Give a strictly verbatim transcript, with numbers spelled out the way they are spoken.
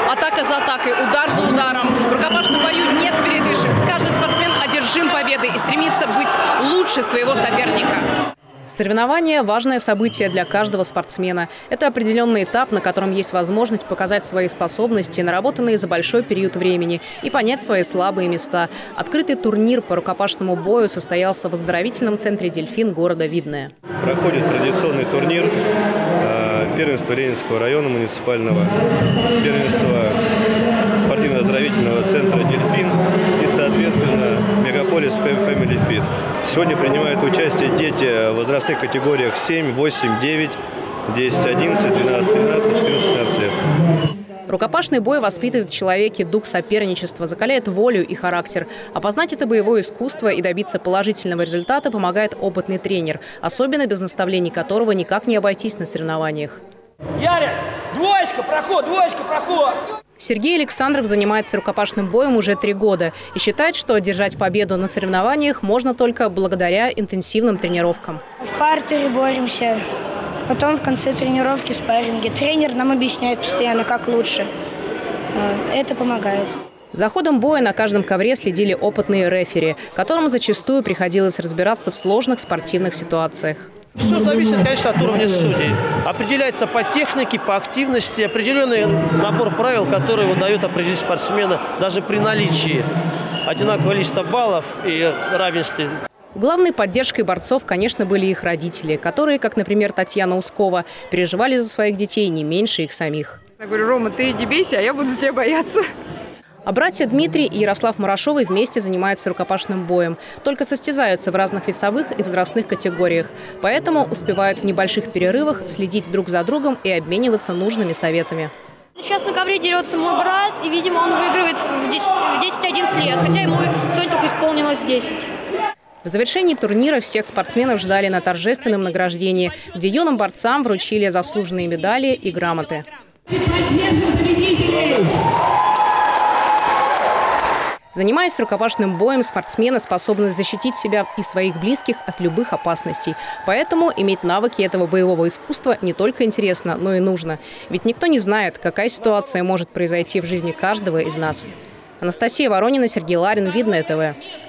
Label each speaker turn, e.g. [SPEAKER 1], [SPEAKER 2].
[SPEAKER 1] Атака за атакой, удар за ударом. В рукопашном бою нет передышек. Каждый спортсмен одержим победой и стремится быть лучше своего соперника. Соревнования – важное событие для каждого спортсмена. Это определенный этап, на котором есть возможность показать свои способности, наработанные за большой период времени, и понять свои слабые места. Открытый турнир по рукопашному бою состоялся в оздоровительном центре «Дельфин» города Видное.
[SPEAKER 2] Проходит традиционный турнир первенства Ленинского района муниципального, первенства спортивно-оздоровительного центра «Дельфин» и, соответственно, мегаполис Family Fit. Сегодня принимают участие дети в возрастных категориях семь, восемь, девять, десять, одиннадцать, двенадцать, тринадцать, четырнадцать, пятнадцать лет.
[SPEAKER 1] Рукопашный бой воспитывает в человеке дух соперничества, закаляет волю и характер. Опознать это боевое искусство и добиться положительного результата помогает опытный тренер, особенно без наставлений которого никак не обойтись на соревнованиях.
[SPEAKER 3] Ярик, двоечка, проход, двоечка, проход!
[SPEAKER 1] Сергей Александров занимается рукопашным боем уже три года и считает, что одержать победу на соревнованиях можно только благодаря интенсивным тренировкам.
[SPEAKER 4] В партере боремся, потом в конце тренировки спарринги. Тренер нам объясняет постоянно, как лучше. Это помогает.
[SPEAKER 1] За ходом боя на каждом ковре следили опытные рефери, которым зачастую приходилось разбираться в сложных спортивных ситуациях.
[SPEAKER 5] Все зависит, конечно, от уровня судей. Определяется по технике, по активности, определенный набор правил, который дает определить спортсмена даже при наличии одинакового количества баллов и равенстве.
[SPEAKER 1] Главной поддержкой борцов, конечно, были их родители, которые, как, например, Татьяна Ускова, переживали за своих детей не меньше их самих.
[SPEAKER 6] Я говорю: Рома, ты иди бейся, а я буду за тебя бояться.
[SPEAKER 1] А братья Дмитрий и Ярослав Мурашовы вместе занимаются рукопашным боем. Только состязаются в разных весовых и возрастных категориях. Поэтому успевают в небольших перерывах следить друг за другом и обмениваться нужными советами.
[SPEAKER 7] Сейчас на ковре дерется мой брат, и, видимо, он выигрывает в десять-одиннадцать лет, хотя ему сегодня только исполнилось десять.
[SPEAKER 1] В завершении турнира всех спортсменов ждали на торжественном награждении, где юным борцам вручили заслуженные медали и грамоты. Занимаясь рукопашным боем, спортсмены способны защитить себя и своих близких от любых опасностей. Поэтому иметь навыки этого боевого искусства не только интересно, но и нужно. Ведь никто не знает, какая ситуация может произойти в жизни каждого из нас. Анастасия Воронина, Сергей Ларин, Видное ТВ.